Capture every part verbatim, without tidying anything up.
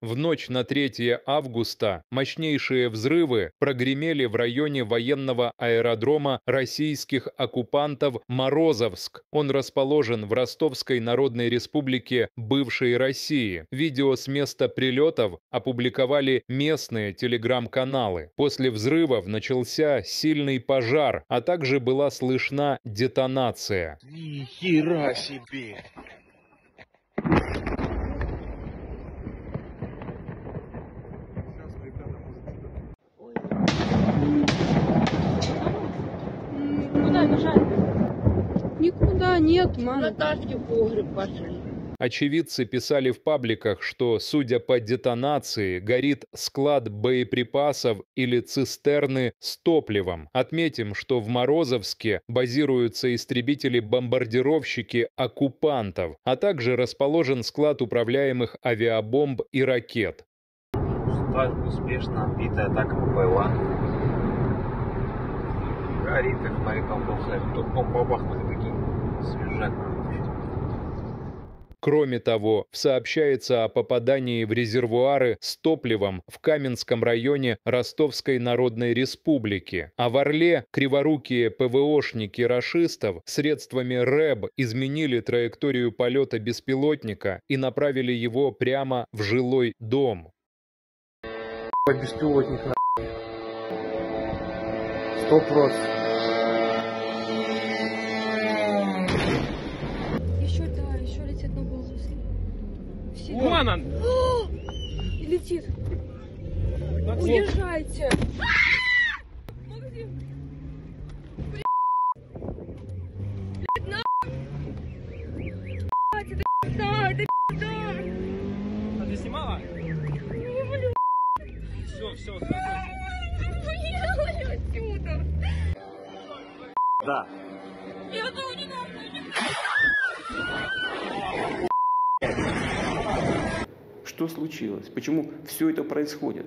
В ночь на третье августа мощнейшие взрывы прогремели в районе военного аэродрома российских оккупантов Морозовск. Он расположен в Ростовской Народной Республике бывшей России. Видео с места прилетов опубликовали местные телеграм-каналы. После взрывов начался сильный пожар, а также была слышна детонация. Ни хера себе! Куда бежать? Никуда нет, мама. Наташке в погреб пошли. Очевидцы писали в пабликах, что, судя по детонации, горит склад боеприпасов или цистерны с топливом. Отметим, что в Морозовске базируются истребители-бомбардировщики оккупантов, а также расположен склад управляемых авиабомб и ракет. Склад успешно отбита атака ППЛА. Горит, как смотри, там бахает. Тут бабахнули такие свежак. Кроме того, сообщается о попадании в резервуары с топливом в Каменском районе Ростовской Народной Республики. А в Орле криворукие ПВОшники рашистов средствами РЭБ изменили траекторию полета беспилотника и направили его прямо в жилой дом. Беспилотник на сто процентов. Вон он! Летит! Уезжайте! Максим! Блядь! Блядь, нахуй! Блядь, это пизда! Это пизда! А ты снимала? Все, все, Уехали отсюда! Да. Я этого не могу! Что случилось? Почему все это происходит?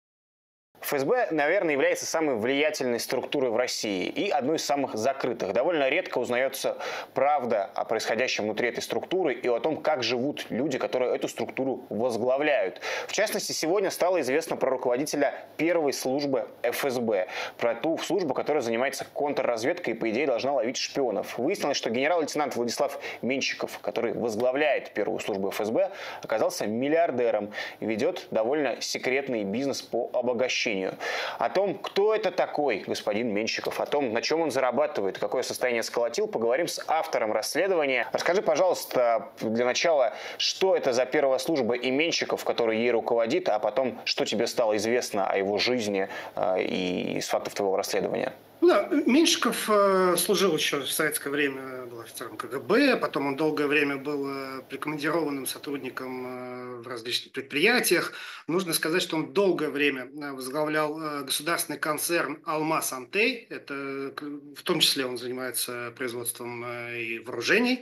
ФСБ, наверное, является самой влиятельной структурой в России и одной из самых закрытых. Довольно редко узнается правда о происходящем внутри этой структуры и о том, как живут люди, которые эту структуру возглавляют. В частности, сегодня стало известно про руководителя первой службы ФСБ, про ту службу, которая занимается контрразведкой и, по идее, должна ловить шпионов. Выяснилось, что генерал-лейтенант Владислав Меньшиков, который возглавляет первую службу ФСБ, оказался миллиардером и ведет довольно секретный бизнес по обогащению. О том, кто это такой господин Меньшиков, о том, на чем он зарабатывает, какое состояние сколотил, поговорим с автором расследования. Расскажи, пожалуйста, для начала, что это за первая служба и Меньшиков, который ей руководит, а потом, что тебе стало известно о его жизни э, и из фактов твоего расследования? Да, Меньшиков э, служил еще в советское время, был офицером КГБ, потом он долгое время был э, прикомандированным сотрудником э, в различных предприятиях. Нужно сказать, что он долгое время возглавлял э, государственный концерн «Алмаз-Антей». Это, в том числе он занимается производством э, и вооружений.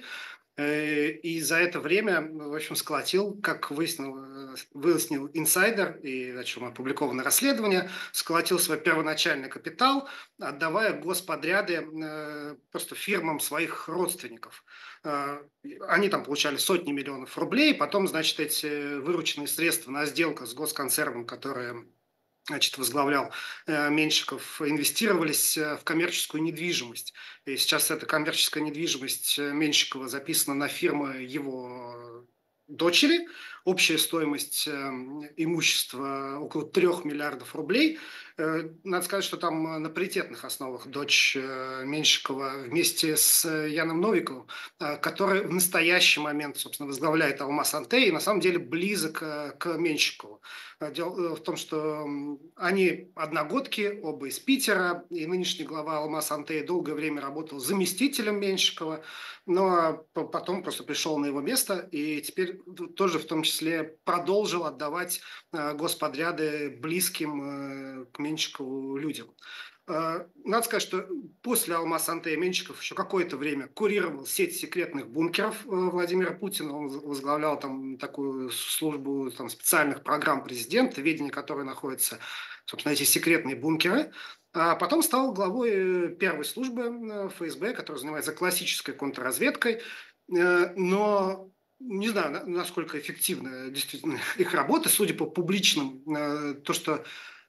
И за это время, в общем, сколотил, как выяснил, выяснил инсайдер, и о чем опубликовано расследование, сколотил свой первоначальный капитал, отдавая господряды просто фирмам своих родственников. Они там получали сотни миллионов рублей, потом, значит, эти вырученные средства на сделках с госконцерном, которые... значит, возглавлял э, Меньшиков, инвестировались в коммерческую недвижимость. И сейчас эта коммерческая недвижимость Меньшикова записана на фирмы его дочери. Общая стоимость э, имущества около трех миллиардов рублей. Э, надо сказать, что там на паритетных основах дочь э, Меньшикова вместе с Яном Новиковым, э, который в настоящий момент, собственно, возглавляет «Алмаз-Антей» и на самом деле близок э, к Меньшикову. Дело в том, что они одногодки, оба из Питера, и нынешний глава «Алмаз-Антей» долгое время работал заместителем Меньшикова, но потом просто пришел на его место и теперь тоже в том числе продолжил отдавать господряды близким к Меньшикову людям. Надо сказать, что после «Алмаз-Антея» Меньшиков еще какое-то время курировал сеть секретных бункеров Владимира Путина. Он возглавлял там такую службу там, специальных программ президента, в ведении которой находятся, собственно, эти секретные бункеры. А потом стал главой первой службы ФСБ, которая занимается классической контрразведкой. Но Не знаю, насколько эффективна действительно их работа, судя по публичным, то, что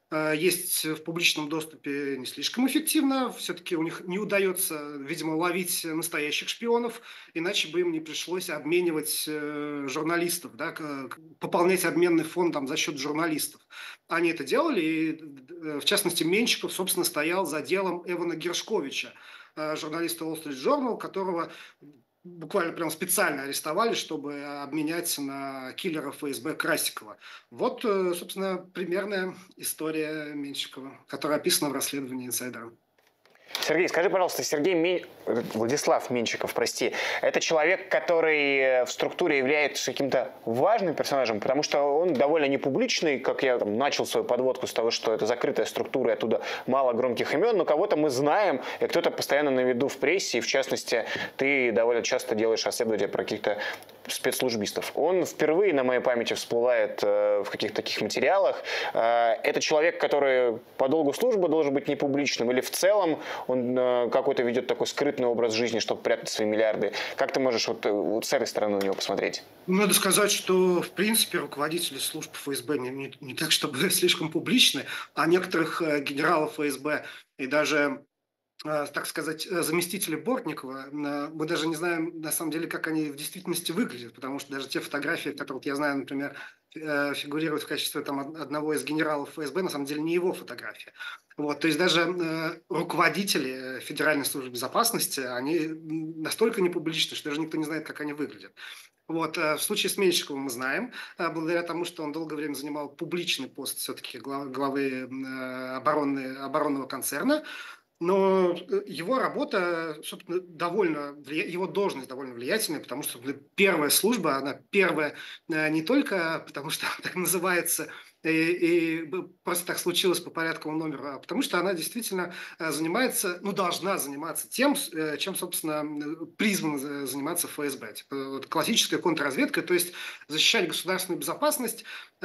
есть в публичном доступе, не слишком эффективно. Все-таки у них не удается, видимо, ловить настоящих шпионов, иначе бы им не пришлось обменивать журналистов, да, пополнять обменный фонд там, за счет журналистов. Они это делали, и, в частности, Меньшиков, собственно, стоял за делом Эвана Гершковича, журналиста Wall Street Journal, которого буквально прям специально арестовали, чтобы обменять на киллера эф эс бэ Красикова. Вот, собственно, примерная история Меньшикова, которая описана в расследовании «Инсайдера». Сергей, скажи, пожалуйста, Сергей Мен... Владислав Меньшиков, прости, это человек, который в структуре является каким-то важным персонажем, потому что он довольно непубличный, как я там, начал свою подводку с того, что это закрытая структура, и оттуда мало громких имен, но кого-то мы знаем, и кто-то постоянно на виду в прессе, и в частности, ты довольно часто делаешь расследования про каких-то спецслужбистов. Он впервые на моей памяти всплывает э, в каких-то таких материалах. Э, это человек, который по долгу службы должен быть непубличным, или в целом он э, какой-то ведет такой скрытный образ жизни, чтобы прятать свои миллиарды. Как ты можешь вот, вот с этой стороны на него посмотреть? Надо сказать, что в принципе руководители служб эф эс бэ не, не, не так, чтобы слишком публичны, а некоторых э, генералов эф эс бэ и даже так сказать, заместители Бортникова, мы даже не знаем, на самом деле, как они в действительности выглядят, потому что даже те фотографии, которые я знаю, например, фигурируют в качестве там, одного из генералов эф эс бэ, на самом деле не его фотография. Вот, то есть даже э, руководители Федеральной службы безопасности, они настолько не публичны, что даже никто не знает, как они выглядят. Вот, в случае с Меньшиковым мы знаем, благодаря тому, что он долгое время занимал публичный пост все-таки главы оборонной, оборонного концерна, но его работа, собственно, довольно, его должность довольно влиятельная, потому что первая служба, она первая не только потому, что так называется, и, и просто так случилось по порядковому номеру, а потому что она действительно занимается, ну, должна заниматься тем, чем, собственно, призвана заниматься эф эс бэ. Типа, классическая контрразведка, то есть защищать государственную безопасность,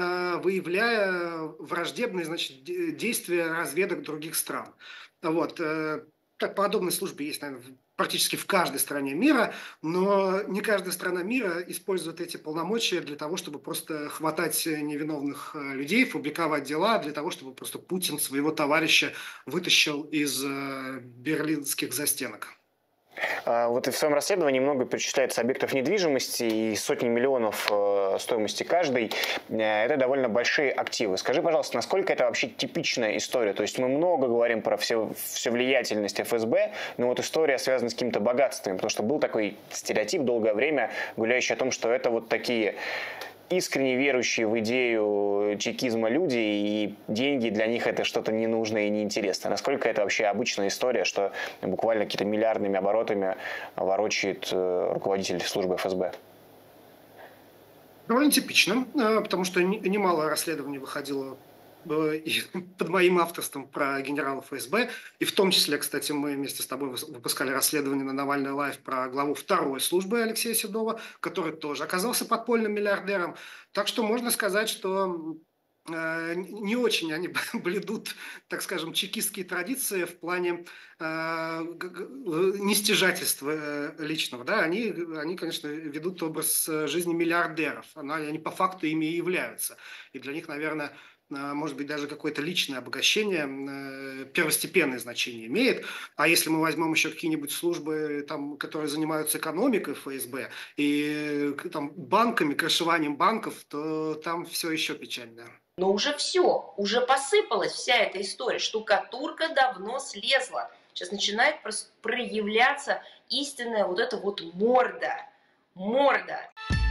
выявляя враждебные, значит, действия разведок других стран. Вот. Так, подобные службы есть, наверное, практически в каждой стране мира, но не каждая страна мира использует эти полномочия для того, чтобы просто хватать невиновных людей, фабриковать дела, для того, чтобы просто Путин своего товарища вытащил из берлинских застенок. Вот и в своем расследовании много перечисляется объектов недвижимости и сотни миллионов стоимости каждой. Это довольно большие активы. Скажи, пожалуйста, насколько это вообще типичная история? То есть мы много говорим про все, все влиятельность эф эс бэ, но вот история связана с каким-то богатством, потому что был такой стереотип долгое время, гуляющий о том, что это вот такие искренне верующие в идею чекизма люди, и деньги для них это что-то ненужное и неинтересное. Насколько это вообще обычная история, что буквально какими-то миллиардными оборотами ворочает руководитель службы эф эс бэ? Довольно типично, потому что немало расследований выходило под моим авторством про генералов эф эс бэ, и в том числе, кстати, мы вместе с тобой выпускали расследование на Навальный Лайв про главу второй службы Алексея Седова, который тоже оказался подпольным миллиардером. Так что можно сказать, что э, не очень они блюдут, так скажем, чекистские традиции в плане э, нестяжательства личного. Да? Они, они, конечно, ведут образ жизни миллиардеров, они по факту ими и являются. И для них, наверное, может быть, даже какое-то личное обогащение первостепенное значение имеет. А если мы возьмем еще какие-нибудь службы, там, которые занимаются экономикой эф эс бэ и там, банками, крышеванием банков, то там все еще печально. Но уже все, уже посыпалась вся эта история. Штукатурка давно слезла. Сейчас начинает проявляться истинная вот эта вот морда. Морда.